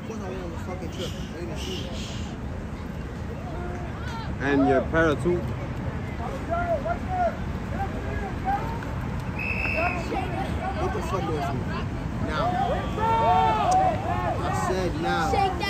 course I went on the fucking trip. I didn't see it. And your para too? What the fuck was it? Now. I said now.